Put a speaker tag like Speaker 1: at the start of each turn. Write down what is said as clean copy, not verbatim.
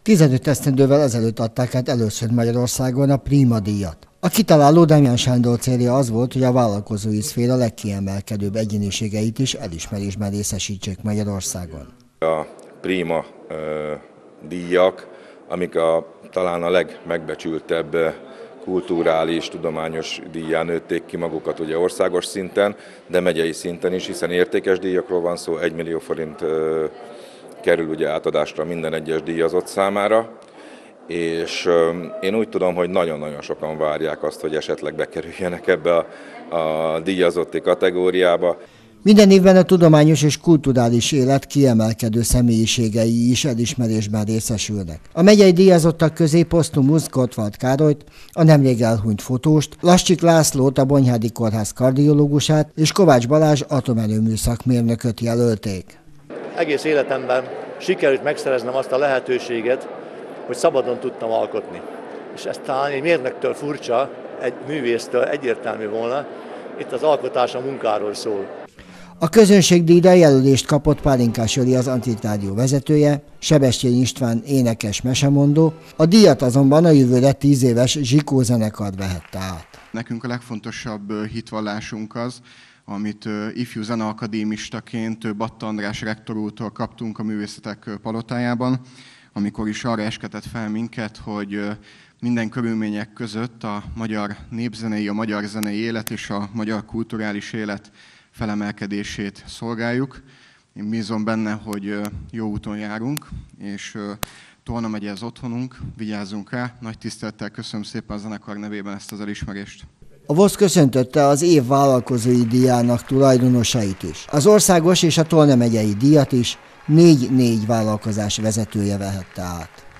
Speaker 1: 15 esztendővel ezelőtt adták át először Magyarországon a Prima díjat. A kitaláló Demján Sándor célja az volt, hogy a vállalkozói szféra legkiemelkedőbb egyéniségeit is elismerésben részesítsék Magyarországon.
Speaker 2: A Prima díjak, amik talán a legmegbecsültebb kulturális, tudományos díjjá nőtték ki magukat ugye országos szinten, de megyei szinten is, hiszen értékes díjakról van szó, 1 millió forint kerül ugye átadásra minden egyes díjazott számára, és én úgy tudom, hogy nagyon-nagyon sokan várják azt, hogy esetleg bekerüljenek ebbe a díjazotti kategóriába.
Speaker 1: Minden évben a tudományos és kulturális élet kiemelkedő személyiségei is elismerésben részesülnek. A megyei díjazottak közé posztumusz Gottwald Károlyt, a nemrég elhunyt fotóst, Lassik Lászlót, a Bonyhádi Kórház kardiológusát és Kovács Balázs atomerőmű szakmérnököt jelölték.
Speaker 3: Egész életemben sikerült megszereznem azt a lehetőséget, hogy szabadon tudtam alkotni. És ez talán egy mérnöktől furcsa, egy művésztől egyértelmű volna, itt az alkotás a munkáról szól.
Speaker 1: A közönségdíjra jelölést kapott Pálinkás Joli, az Antikrádió vezetője, Sebestyén István énekes mesemondó, a díjat azonban a jövőre 10 éves Zsikó zenekar vehette át.
Speaker 4: Nekünk a legfontosabb hitvallásunk az, amit ifjú zeneakadémistaként Batta András rektor úrtól kaptunk a Művészetek Palotájában, amikor is arra esketett fel minket, hogy minden körülmények között a magyar népzenei, a magyar zenei élet és a magyar kulturális élet felemelkedését szolgáljuk. Én bízom benne, hogy jó úton járunk, és Tolna megye az otthonunk, vigyázzunk rá. Nagy tisztelettel köszönöm szépen a zenekar nevében ezt az elismerést.
Speaker 1: A VOSZ köszöntötte az év vállalkozói díjának tulajdonosait is. Az országos és a Tolna megyei díjat is 4 vállalkozás vezetője vehette át.